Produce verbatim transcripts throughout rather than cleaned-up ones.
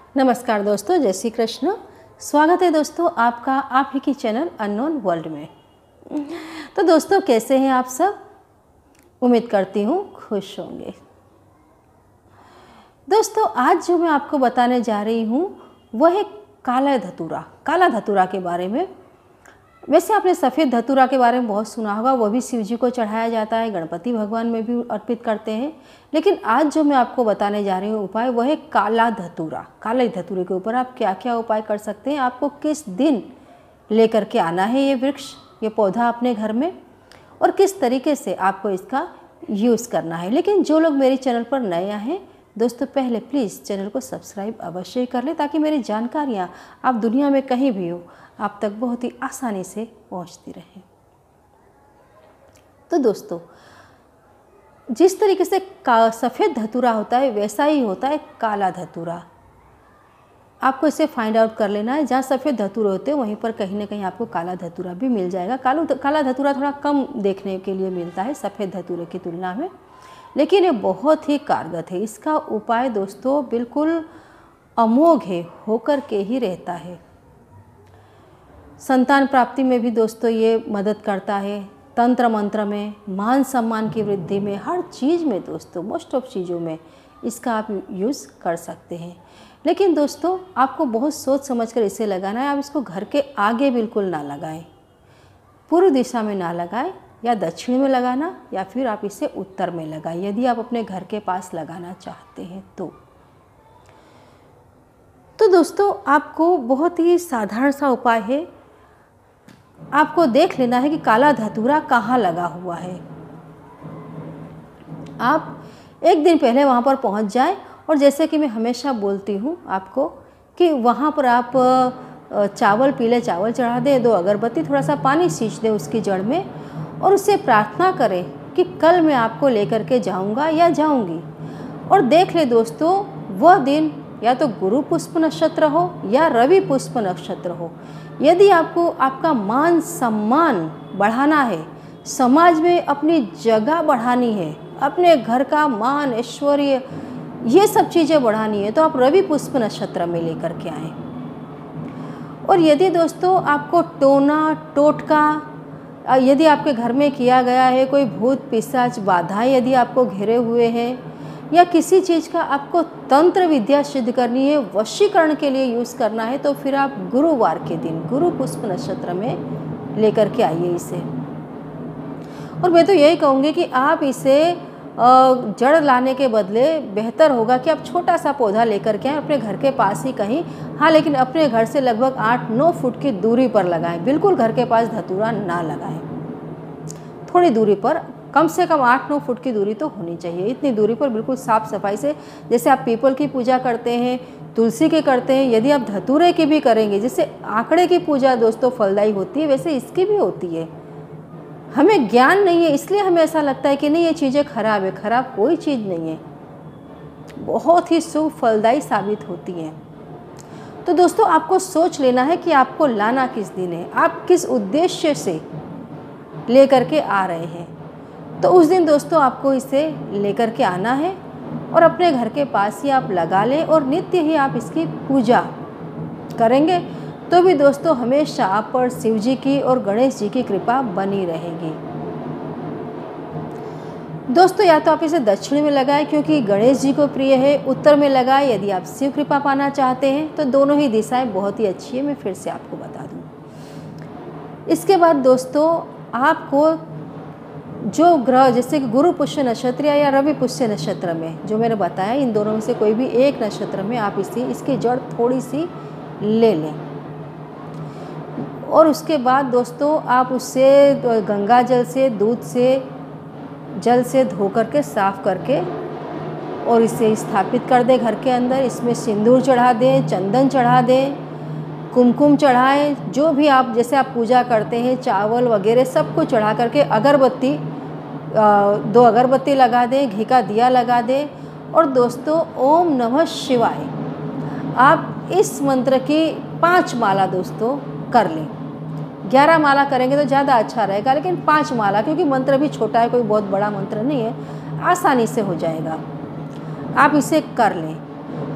नमस्कार दोस्तों, जय श्री कृष्ण। स्वागत है दोस्तों आपका आप ही की चैनल अननोन वर्ल्ड में। तो दोस्तों, कैसे हैं आप सब? उम्मीद करती हूँ खुश होंगे। दोस्तों, आज जो मैं आपको बताने जा रही हूँ वह है काला धतूरा। काला धतूरा के बारे में। वैसे आपने सफ़ेद धतूरा के बारे में बहुत सुना होगा, वो भी शिव जी को चढ़ाया जाता है, गणपति भगवान में भी अर्पित करते हैं। लेकिन आज जो मैं आपको बताने जा रही हूँ उपाय, वह है काला धतूरा। काले धतूरे के ऊपर आप क्या क्या उपाय कर सकते हैं, आपको किस दिन लेकर के आना है ये वृक्ष, ये पौधा अपने घर में, और किस तरीके से आपको इसका यूज़ करना है। लेकिन जो लोग मेरे चैनल पर नए हैं दोस्तों, पहले प्लीज़ चैनल को सब्सक्राइब अवश्य कर लें, ताकि मेरी जानकारियाँ आप दुनिया में कहीं भी हो आप तक बहुत ही आसानी से पहुंचती रहें। तो दोस्तों, जिस तरीके से का सफ़ेद धतूरा होता है वैसा ही होता है काला धतूरा। आपको इसे फाइंड आउट कर लेना है। जहाँ सफ़ेद धतूरे होते हैं वहीं पर कहीं ना कहीं आपको काला धतूरा भी मिल जाएगा। कालू काला धतूरा थोड़ा कम देखने के लिए मिलता है सफ़ेद धतूरे की तुलना में, लेकिन ये बहुत ही कारगर है। इसका उपाय दोस्तों बिल्कुल अमोघ है, होकर के ही रहता है। संतान प्राप्ति में भी दोस्तों ये मदद करता है, तंत्र मंत्र में, मान सम्मान की वृद्धि में, हर चीज़ में दोस्तों, मोस्ट ऑफ चीज़ों में इसका आप यूज़ कर सकते हैं। लेकिन दोस्तों, आपको बहुत सोच समझ कर इसे लगाना है। आप इसको घर के आगे बिल्कुल ना लगाएं, पूर्व दिशा में ना लगाएं, या दक्षिण में लगाना, या फिर आप इसे उत्तर में लगाएं यदि आप अपने घर के पास लगाना चाहते हैं तो। तो दोस्तों, आपको बहुत ही साधारण सा उपाय है। आपको देख लेना है कि काला धतूरा कहाँ लगा हुआ है। आप एक दिन पहले वहाँ पर पहुँच जाएं, और जैसे कि मैं हमेशा बोलती हूँ आपको कि वहाँ पर आप चावल, पीले चावल चढ़ा दें, दो अगरबत्ती, थोड़ा सा पानी सींच दें उसकी जड़ में, और उससे प्रार्थना करें कि कल मैं आपको लेकर के जाऊँगा या जाऊँगी। और देख ले दोस्तों, वह दिन या तो गुरु पुष्प नक्षत्र हो या रवि पुष्प नक्षत्र हो। यदि आपको आपका मान सम्मान बढ़ाना है, समाज में अपनी जगह बढ़ानी है, अपने घर का मान, ऐश्वर्य, ये सब चीज़ें बढ़ानी है, तो आप रवि पुष्प नक्षत्र में लेकर के आएँ। और यदि दोस्तों आपको टोना टोटका यदि आपके घर में किया गया है, कोई भूत पिशाच बाधाएं यदि आपको घेरे हुए हैं, या किसी चीज़ का आपको तंत्र विद्या सिद्ध करनी है, वशीकरण के लिए यूज़ करना है, तो फिर आप गुरुवार के दिन गुरु पुष्प नक्षत्र में लेकर के आइए इसे। और मैं तो यही कहूँगी कि आप इसे जड़ लाने के बदले बेहतर होगा कि आप छोटा सा पौधा लेकर के आएँ अपने घर के पास ही कहीं। हाँ, लेकिन अपने घर से लगभग आठ नौ फुट की दूरी पर लगाएं। बिल्कुल घर के पास धतूरा ना लगाएं, थोड़ी दूरी पर, कम से कम आठ नौ फुट की दूरी तो होनी चाहिए। इतनी दूरी पर बिल्कुल साफ़ सफाई से, जैसे आप पीपल की पूजा करते हैं, तुलसी की करते हैं, यदि आप धतूरे की भी करेंगे, जिससे आंकड़े की पूजा दोस्तों फलदायी होती है, वैसे इसकी भी होती है। हमें ज्ञान नहीं है, इसलिए हमें ऐसा लगता है कि नहीं ये चीज़ें खराब है। खराब कोई चीज़ नहीं है, बहुत ही शुभ फलदायी साबित होती हैं। तो दोस्तों, आपको सोच लेना है कि आपको लाना किस दिन है, आप किस उद्देश्य से लेकर के आ रहे हैं। तो उस दिन दोस्तों आपको इसे लेकर के आना है, और अपने घर के पास ही आप लगा लें, और नित्य ही आप इसकी पूजा करेंगे तो भी दोस्तों हमेशा आप पर शिव जी की और गणेश जी की कृपा बनी रहेगी। दोस्तों, या तो आप इसे दक्षिण में लगाएं क्योंकि गणेश जी को प्रिय है, उत्तर में लगाएं यदि आप शिव कृपा पाना चाहते हैं। तो दोनों ही दिशाएं बहुत ही अच्छी है, मैं फिर से आपको बता दूं। इसके बाद दोस्तों, आपको जो ग्रह, जैसे कि गुरु पुष्य नक्षत्र या रवि पुष्य नक्षत्र में, जो मैंने बताया, इन दोनों में से कोई भी एक नक्षत्र में आप इसी इसकी जड़ थोड़ी सी ले लें। और उसके बाद दोस्तों आप उससे गंगा जल से, दूध से, जल से धो करके साफ करके और इसे स्थापित कर दें घर के अंदर। इसमें सिंदूर चढ़ा दें, चंदन चढ़ा दें, कुमकुम चढ़ाएं, जो भी आप, जैसे आप पूजा करते हैं, चावल वगैरह सब कुछ चढ़ा करके, अगरबत्ती, दो अगरबत्ती लगा दें, घी का दिया लगा दें। और दोस्तों, ओम नमः शिवाय आप इस मंत्र की पाँच माला दोस्तों कर लें। ग्यारह माला करेंगे तो ज़्यादा अच्छा रहेगा, लेकिन पाँच माला, क्योंकि मंत्र भी छोटा है, कोई बहुत बड़ा मंत्र नहीं है, आसानी से हो जाएगा। आप इसे कर लें।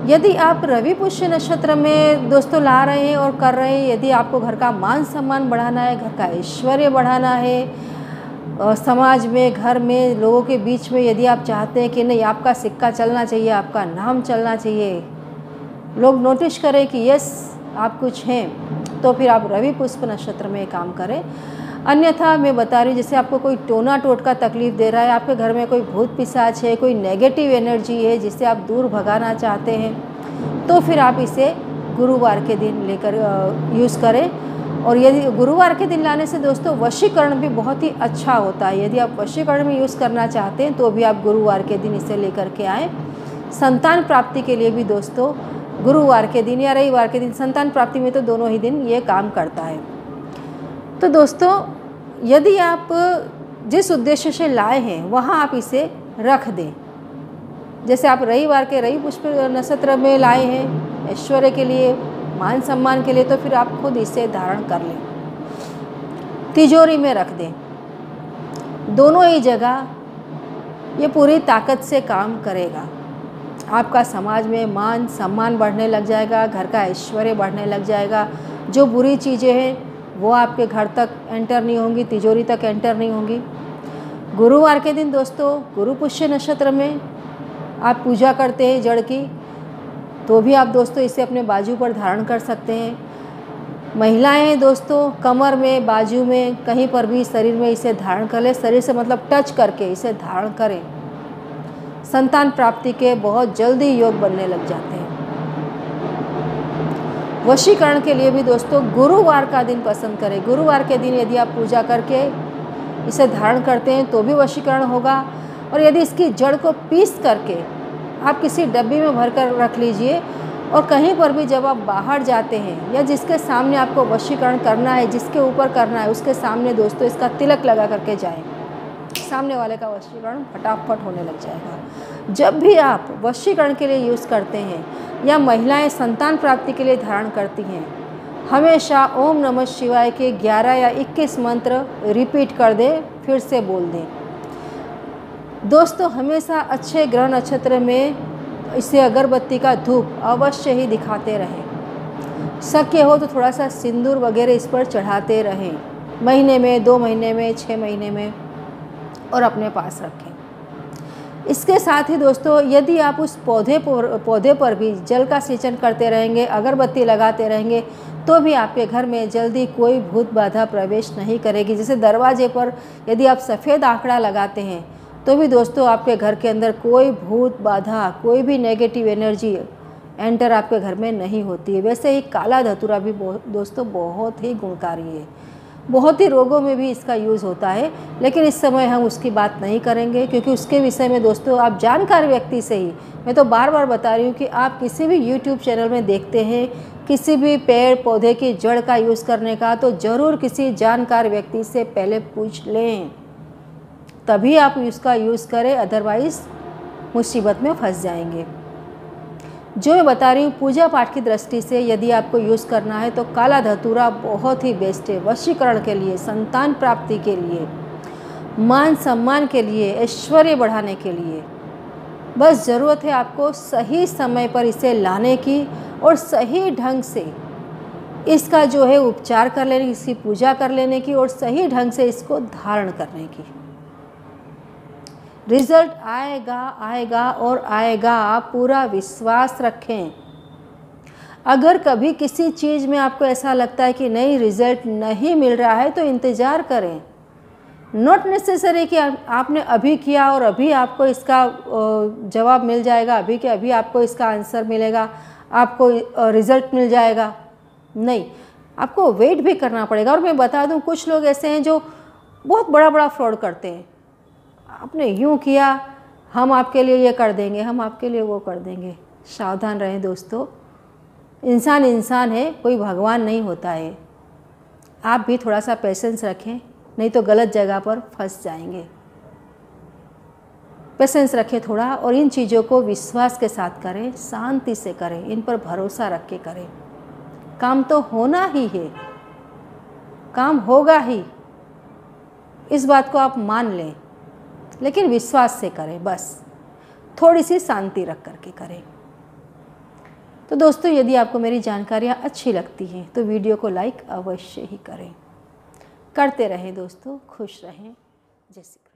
यदि आप रवि पुष्य नक्षत्र में दोस्तों ला रहे हैं और कर रहे हैं, यदि आपको घर का मान सम्मान बढ़ाना है, घर का ऐश्वर्य बढ़ाना है, और समाज में, घर में, लोगों के बीच में यदि आप चाहते हैं कि नहीं आपका सिक्का चलना चाहिए, आपका नाम चलना चाहिए, लोग नोटिस करें कि यस आप कुछ हैं, तो फिर आप रवि पुष्य नक्षत्र में काम करें। अन्यथा मैं बता रही हूँ, जैसे आपको कोई टोना टोटका तकलीफ़ दे रहा है, आपके घर में कोई भूत पिशाच है, कोई नेगेटिव एनर्जी है जिसे आप दूर भगाना चाहते हैं, तो फिर आप इसे गुरुवार के दिन लेकर यूज़ करें। और यदि गुरुवार के दिन लाने से दोस्तों वशीकरण भी बहुत ही अच्छा होता है। यदि आप वशीकरण में यूज़ करना चाहते हैं तो भी आप गुरुवार के दिन इसे लेकर के आएँ। संतान प्राप्ति के लिए भी दोस्तों गुरुवार के दिन या रविवार के दिन, संतान प्राप्ति में तो दोनों ही दिन ये काम करता है। तो दोस्तों यदि आप जिस उद्देश्य से लाए हैं वहाँ आप इसे रख दें। जैसे आप रविवार के रवि पुष्य नक्षत्र में लाए हैं ऐश्वर्य के लिए, मान सम्मान के लिए, तो फिर आप खुद इसे धारण कर लें, तिजोरी में रख दें। दोनों ही जगह ये पूरी ताकत से काम करेगा। आपका समाज में मान सम्मान बढ़ने लग जाएगा, घर का ऐश्वर्य बढ़ने लग जाएगा। जो बुरी चीज़ें हैं वो आपके घर तक एंटर नहीं होंगी, तिजोरी तक एंटर नहीं होंगी। गुरुवार के दिन दोस्तों गुरु पुष्य नक्षत्र में आप पूजा करते हैं जड़ की, तो भी आप दोस्तों इसे अपने बाजू पर धारण कर सकते हैं। महिलाएं दोस्तों कमर में, बाजू में, कहीं पर भी शरीर में इसे धारण कर ले, शरीर से मतलब टच करके इसे धारण करें। संतान प्राप्ति के बहुत जल्दी योग बनने लग जाते हैं। वशीकरण के लिए भी दोस्तों गुरुवार का दिन पसंद करें। गुरुवार के दिन यदि आप पूजा करके इसे धारण करते हैं तो भी वशीकरण होगा। और यदि इसकी जड़ को पीस करके आप किसी डब्बी में भर कर रख लीजिए, और कहीं पर भी जब आप बाहर जाते हैं या जिसके सामने आपको वशीकरण करना है, जिसके ऊपर करना है, उसके सामने दोस्तों इसका तिलक लगा करके जाएं, सामने वाले का वशीकरण फटाफट होने लग जाएगा। जब भी आप वशीकरण के लिए यूज़ करते हैं या महिलाएं संतान प्राप्ति के लिए धारण करती हैं, हमेशा ओम नमः शिवाय के ग्यारह या इक्कीस मंत्र रिपीट कर दें, फिर से बोल दें। दोस्तों हमेशा अच्छे ग्रह नक्षत्र में इसे अगरबत्ती का धूप अवश्य ही दिखाते रहें। शक्य हो तो थोड़ा सा सिंदूर वगैरह इस पर चढ़ाते रहें, महीने में, दो महीने में, छः महीने में, और अपने पास रखें। इसके साथ ही दोस्तों यदि आप उस पौधे पर पौधे पर भी जल का सिंचन करते रहेंगे, अगरबत्ती लगाते रहेंगे, तो भी आपके घर में जल्दी कोई भूत बाधा प्रवेश नहीं करेगी। जैसे दरवाजे पर यदि आप सफ़ेद आंकड़ा लगाते हैं तो भी दोस्तों आपके घर के अंदर कोई भूत बाधा, कोई भी नेगेटिव एनर्जी एंटर आपके घर में नहीं होती है। वैसे ही काला धतूरा भी दोस्तों बहुत ही गुणकारी है, बहुत ही रोगों में भी इसका यूज़ होता है, लेकिन इस समय हम उसकी बात नहीं करेंगे क्योंकि उसके विषय में दोस्तों आप जानकार व्यक्ति से ही, मैं तो बार बार बता रही हूँ कि आप किसी भी यूट्यूब चैनल में देखते हैं किसी भी पेड़ पौधे की जड़ का यूज़ करने का, तो ज़रूर किसी जानकार व्यक्ति से पहले पूछ लें, तभी आप इसका यूज़ करें, अदरवाइज़ मुसीबत में फंस जाएंगे। जो मैं बता रही हूँ पूजा पाठ की दृष्टि से यदि आपको यूज़ करना है तो काला धतूरा बहुत ही बेस्ट है। वशीकरण के लिए, संतान प्राप्ति के लिए, मान सम्मान के लिए, ऐश्वर्य बढ़ाने के लिए, बस ज़रूरत है आपको सही समय पर इसे लाने की और सही ढंग से इसका जो है उपचार कर लेने की, इसकी पूजा कर लेने की और सही ढंग से इसको धारण करने की। रिजल्ट आएगा आएगा और आएगा, आप पूरा विश्वास रखें। अगर कभी किसी चीज़ में आपको ऐसा लगता है कि नहीं रिजल्ट नहीं मिल रहा है तो इंतज़ार करें। नॉट नेसेसरी कि आपने अभी किया और अभी आपको इसका जवाब मिल जाएगा, अभी के अभी आपको इसका आंसर मिलेगा, आपको रिज़ल्ट मिल जाएगा। नहीं, आपको वेट भी करना पड़ेगा। और मैं बता दूं कुछ लोग ऐसे हैं जो बहुत बड़ा बड़ा फ्रॉड करते हैं। आपने यूँ किया, हम आपके लिए ये कर देंगे, हम आपके लिए वो कर देंगे। सावधान रहें दोस्तों, इंसान इंसान है, कोई भगवान नहीं होता है। आप भी थोड़ा सा पेशेंस रखें, नहीं तो गलत जगह पर फंस जाएंगे। पेशेंस रखें थोड़ा और इन चीज़ों को विश्वास के साथ करें, शांति से करें, इन पर भरोसा रख के करें। काम तो होना ही है, काम होगा ही, इस बात को आप मान लें, लेकिन विश्वास से करें। बस थोड़ी सी शांति रख करके करें। तो दोस्तों, यदि आपको मेरी जानकारियाँ अच्छी लगती हैं तो वीडियो को लाइक अवश्य ही करें। करते रहें दोस्तों, खुश रहें। जय श्री कृष्ण।